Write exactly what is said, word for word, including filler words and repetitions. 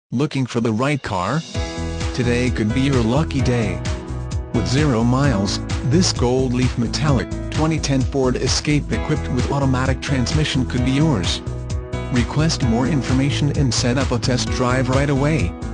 Looking for the right car? Today could be your lucky day. With zero miles, this gold leaf metallic, twenty ten Ford Escape equipped with automatic transmission could be yours. Request more information and set up a test drive right away.